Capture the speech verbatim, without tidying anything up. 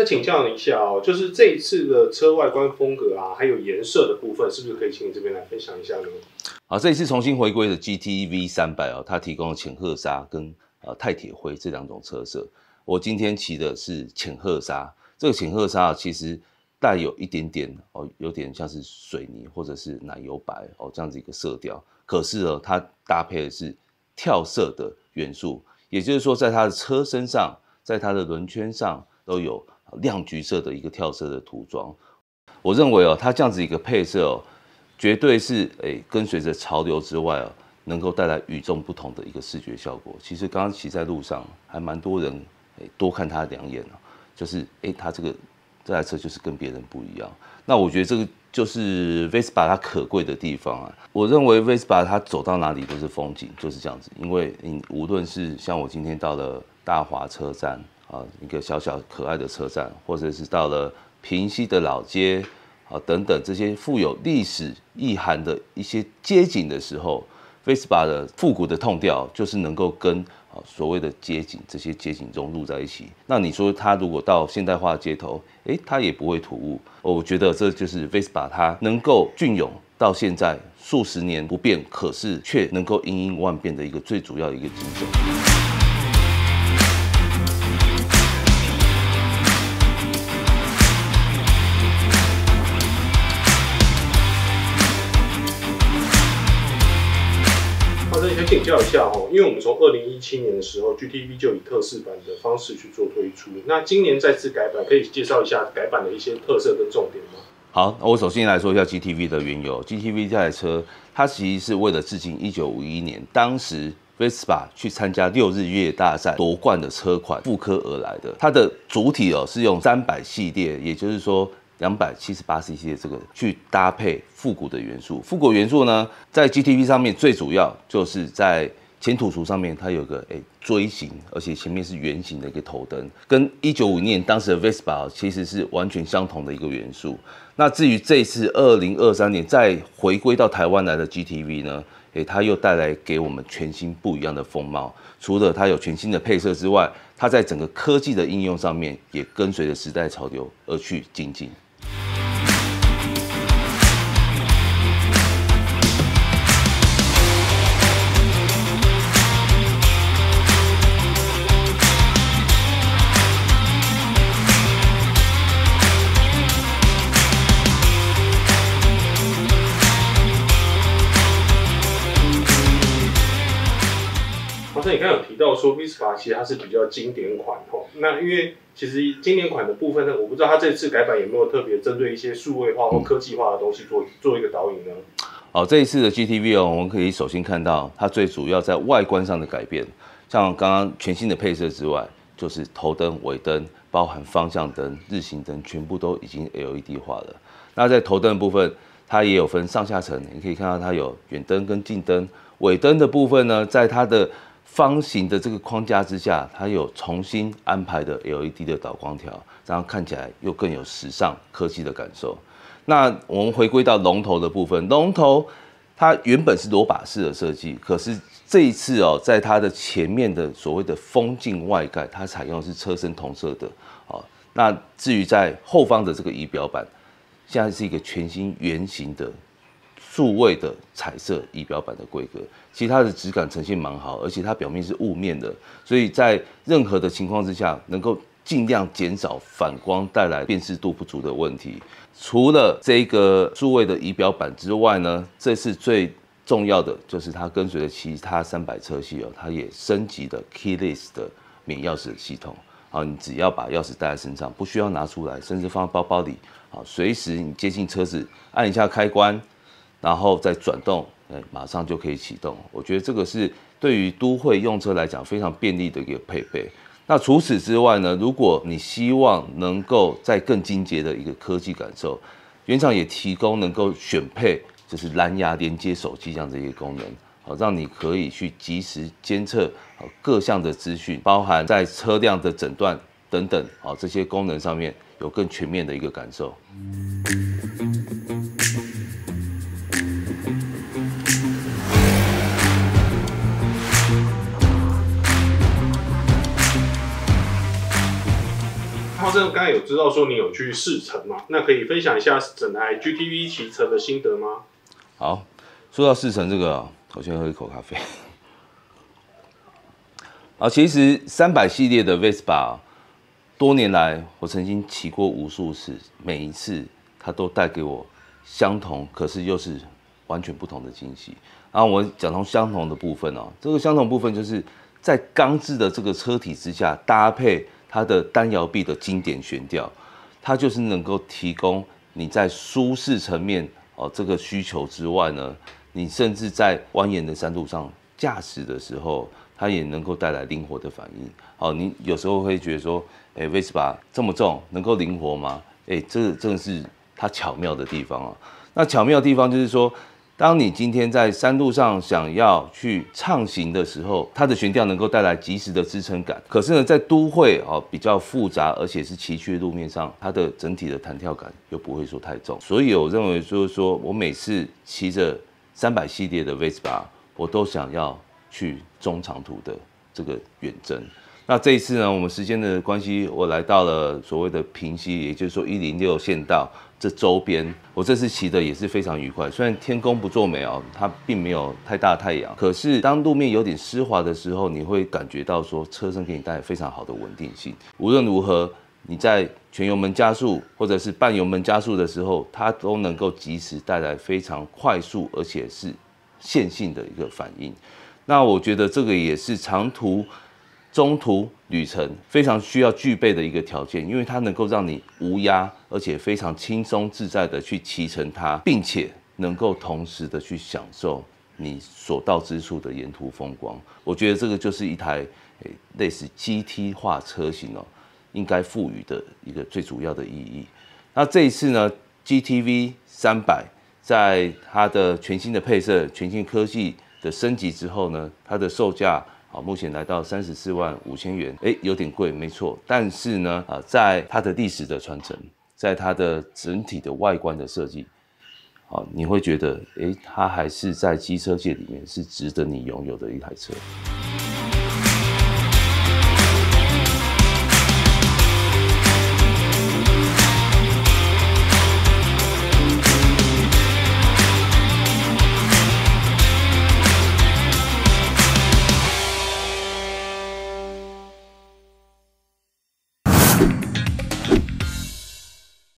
请教你一下哦，就是这一次的车外观风格啊，还有颜色的部分，是不是可以请你这边来分享一下呢？ 好，这一次重新回归的 G T V 三百哦，它提供了浅褐纱跟呃钛铁灰这两种车色。我今天骑的是浅褐纱，这个浅褐纱其实带有一点点哦，有点像是水泥或者是奶油白哦这样子一个色调。可是呢，它搭配的是跳色的元素，也就是说，在它的车身上，在它的轮圈上都有亮橘色的一个跳色的涂装。我认为哦，它这样子一个配色哦，绝对是诶跟随着潮流之外哦，能够带来与众不同的一个视觉效果。其实刚刚骑在路上，还蛮多人诶多看它两眼哦，就是诶它这个这台车就是跟别人不一样。那我觉得这个就是 Vespa 它可贵的地方啊。我认为 Vespa 它走到哪里都是风景，就是这样子。因为你无论是像我今天到了大华车站啊，一个小小可爱的车站，或者是到了平溪的老街啊等等这些富有历史意涵的一些街景的时候 ，Vespa 的复古的痛调就是能够跟啊所谓的街景这些街景融入在一起。那你说它如果到现代化街头，诶，它也不会突兀。我觉得这就是 Vespa 它能够隽永到现在数十年不变，可是却能够因应万变的一个最主要的一个精神。 想请教一下哦，因为我们从二零一七年的时候 ，G T V 就以特仕版的方式去做推出。那今年再次改版，可以介绍一下改版的一些特色跟重点吗？ 好，我首先来说一下 G T V 的缘由。G T V 这台车，它其实是为了致敬一九五一年当时 Vespa 去参加六日越野大赛夺冠的车款复刻而来的。它的主体哦是用三百系列，也就是说两百七十八 C C 的这个去搭配复古的元素。复古元素呢，在 G T V 上面最主要就是在前土厨上面，它有个诶锥形，而且前面是圆形的一个头灯，跟一九五一年当时的 Vespa 其实是完全相同的一个元素。那至于这次二零二三年再回归到台湾来的 G T V 呢，诶，它又带来给我们全新不一样的风貌。除了它有全新的配色之外，它在整个科技的应用上面也跟随着时代潮流而去精进。 你刚刚有提到说 Vespa 其实它是比较经典款哦，那因为其实经典款的部分呢，我不知道它这次改版有没有特别针对一些数位化或科技化的东西做做一个导引呢？ 好，这一次的 G T V 哦，我们可以首先看到它最主要在外观上的改变，像刚刚全新的配色之外，就是头灯、尾灯，包含方向灯、日行灯，全部都已经 L E D 化了。那在头灯的部分，它也有分上下层，你可以看到它有远灯跟近灯。尾灯的部分呢，在它的方形的这个框架之下，它有重新安排的 L E D 的导光条，这样看起来又更有时尚科技的感受。那我们回归到龙头的部分，龙头它原本是螺把式的设计，可是这一次哦，在它的前面的所谓的风镜外盖，它采用的是车身同色的哦。那至于在后方的这个仪表板，现在是一个全新圆形的数位的彩色仪表板的规格，其实它的质感呈现蛮好，而且它表面是雾面的，所以在任何的情况之下，能够尽量减少反光带来辨识度不足的问题。除了这个数位的仪表板之外呢，这次最重要的就是它跟随着其他三百车系哦，它也升级了 keyless 的免钥匙的系统。好，你只要把钥匙带在身上，不需要拿出来，甚至放在包包里。好，随时你接近车子，按一下开关，然后再转动，哎，马上就可以启动。我觉得这个是对于都会用车来讲非常便利的一个配备。那除此之外呢，如果你希望能够再更精简的一个科技感受，原厂也提供能够选配就是蓝牙连接手机这样的一个功能，好，让你可以去及时监测各项的资讯，包含在车辆的诊断等等，好，这些功能上面有更全面的一个感受。 这这刚才有知道说你有去试乘嘛？那可以分享一下整台 G T V 骑乘的心得吗？ 好，说到试乘这个，我先喝一口咖啡。啊，其实三百系列的 Vespa， 多年来我曾经骑过无数次，每一次它都带给我相同，可是又是完全不同的惊喜。然后我讲从相同的部分哦，这个相同部分就是在钢制的这个车体之下，搭配它的单摇臂的经典悬吊，它就是能够提供你在舒适层面哦这个需求之外呢，你甚至在蜿蜒的山路上驾驶的时候，它也能够带来灵活的反应。哦，你有时候会觉得说，哎 ，Vespa 这么重，能够灵活吗？哎，这个真的是它巧妙的地方啊。那巧妙的地方就是说，当你今天在山路上想要去畅行的时候，它的悬吊能够带来及时的支撑感。可是呢，在都会哦比较复杂而且是崎岖的路面上，它的整体的弹跳感又不会说太重。所以我认为就是说我每次骑着三百系列的 Vespa， 我都想要去中长途的这个远征。那这一次呢，我们时间的关系，我来到了所谓的平溪，也就是说一零六县道这周边。我这次骑的也是非常愉快，虽然天公不作美哦，它并没有太大太阳，可是当路面有点湿滑的时候，你会感觉到说车身给你带来非常好的稳定性。无论如何，你在全油门加速或者是半油门加速的时候，它都能够及时带来非常快速而且是线性的一个反应。那我觉得这个也是长途、中途旅程非常需要具备的一个条件，因为它能够让你无压，而且非常轻松自在的去骑乘它，并且能够同时的去享受你所到之处的沿途风光。我觉得这个就是一台诶类似 G T 化车型哦，应该赋予的一个最主要的意义。那这一次呢 ，G T V 三百在它的全新的配色、全新科技的升级之后呢，它的售价好目前来到三十四万五千元，哎，有点贵，没错。但是呢，啊，在它的历史的传承，在它的整体的外观的设计，好，你会觉得，哎，它还是在机车界里面是值得你拥有的一台车。